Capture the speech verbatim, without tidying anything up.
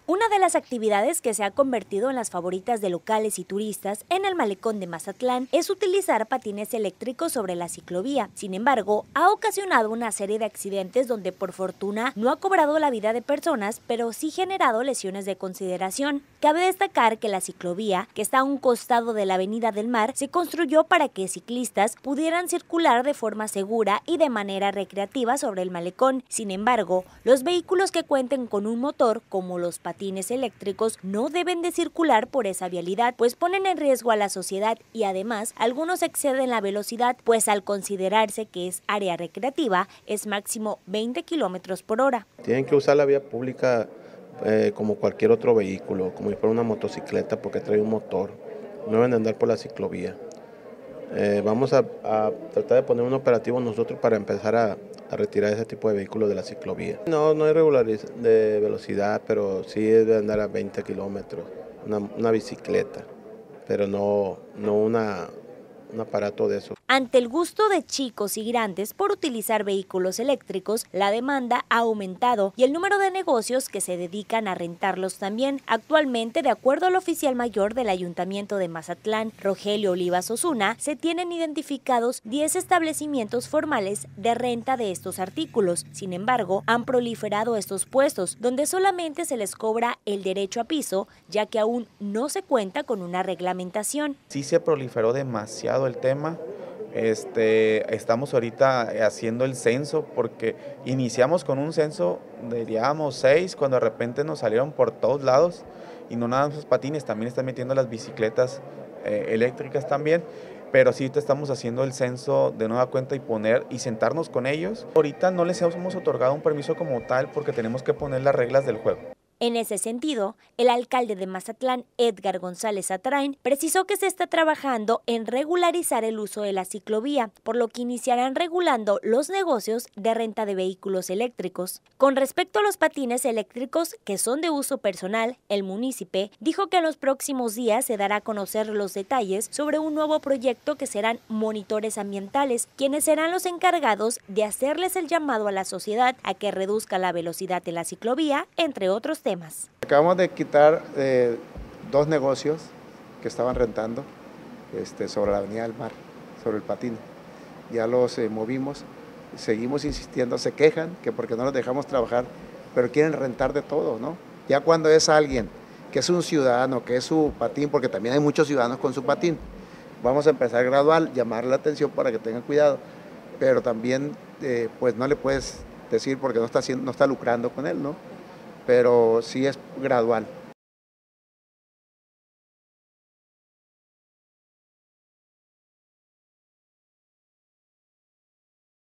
Una de las actividades que se ha convertido en las favoritas de locales y turistas en el malecón de Mazatlán es utilizar patines eléctricos sobre la ciclovía. Sin embargo, ha ocasionado una serie de accidentes donde por fortuna no ha cobrado la vida de personas, pero sí generado lesiones de consideración. Cabe destacar que la ciclovía, que está a un costado de la Avenida del Mar, se construyó para que ciclistas pudieran circular de forma segura y de manera recreativa sobre el malecón. Sin embargo, los vehículos que cuenten con un motor, como los patines patines eléctricos, no deben de circular por esa vialidad, pues ponen en riesgo a la sociedad y además algunos exceden la velocidad, pues al considerarse que es área recreativa, es máximo veinte kilómetros por hora. Tienen que usar la vía pública eh, como cualquier otro vehículo, como si fuera una motocicleta porque trae un motor, no deben andar por la ciclovía. Eh, vamos a, a tratar de poner un operativo nosotros para empezar a, a retirar ese tipo de vehículos de la ciclovía. No, no hay regularidad de velocidad, pero sí debe andar a veinte kilómetros, una, una bicicleta, pero no, no una, un aparato de eso. Ante el gusto de chicos y grandes por utilizar vehículos eléctricos, la demanda ha aumentado y el número de negocios que se dedican a rentarlos también. Actualmente, de acuerdo al oficial mayor del Ayuntamiento de Mazatlán, Rogelio Olivas Osuna, se tienen identificados diez establecimientos formales de renta de estos artículos. Sin embargo, han proliferado estos puestos, donde solamente se les cobra el derecho a piso, ya que aún no se cuenta con una reglamentación. Sí se proliferó demasiado el tema. Este, estamos ahorita haciendo el censo porque iniciamos con un censo, diríamos seis, cuando de repente nos salieron por todos lados y no nada más los patines, también están metiendo las bicicletas eh, eléctricas también, pero sí te estamos haciendo el censo de nueva cuenta y poner y sentarnos con ellos. Ahorita no les hemos otorgado un permiso como tal porque tenemos que poner las reglas del juego. En ese sentido, el alcalde de Mazatlán, Edgar González Atrain, precisó que se está trabajando en regularizar el uso de la ciclovía, por lo que iniciarán regulando los negocios de renta de vehículos eléctricos. Con respecto a los patines eléctricos que son de uso personal, el municipio dijo que en los próximos días se dará a conocer los detalles sobre un nuevo proyecto que serán monitores ambientales, quienes serán los encargados de hacerles el llamado a la sociedad a que reduzca la velocidad de la ciclovía, entre otros temas. Acabamos de quitar eh, dos negocios que estaban rentando este, sobre la Avenida del Mar, sobre el patín. Ya los eh, movimos, seguimos insistiendo, se quejan que porque no los dejamos trabajar, pero quieren rentar de todo, ¿no? Ya cuando es alguien que es un ciudadano, que es su patín, porque también hay muchos ciudadanos con su patín, vamos a empezar gradual, llamar la atención para que tengan cuidado, pero también eh, pues no le puedes decir porque no está, haciendo, no está lucrando con él, ¿no? Pero sí es gradual.